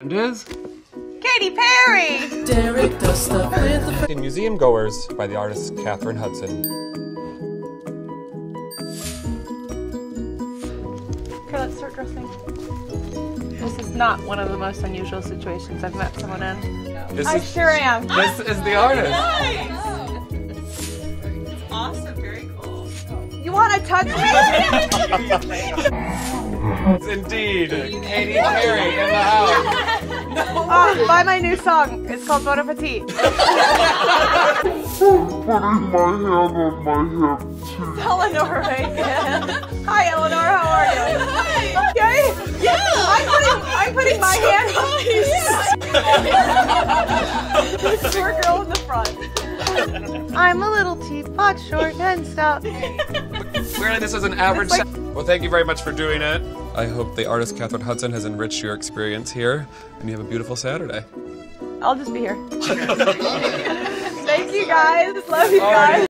And is Katy Perry! Derek does stuff with the in Museum Goers by the artist Katherine Hudson. Okay, let's start dressing. This is not one of the most unusual situations I've met someone in. I sure am. This is the artist. Nice! It's awesome, very cool. You want to touch me? It's indeed Katy Perry in the house. Buy my new song. It's called Bon Appetit. Putting my hand on my hip. Eleanor again. Hi, Eleanor. How are you? Okay? Yeah! I'm putting my hand. Poor girl in the front. I'm a little teapot, short and stout. Clearly this is an average Well, thank you very much for doing it. I hope the artist Katherine Hudson has enriched your experience here, and you have a beautiful Saturday. I'll just be here. Thank you guys. Love you guys.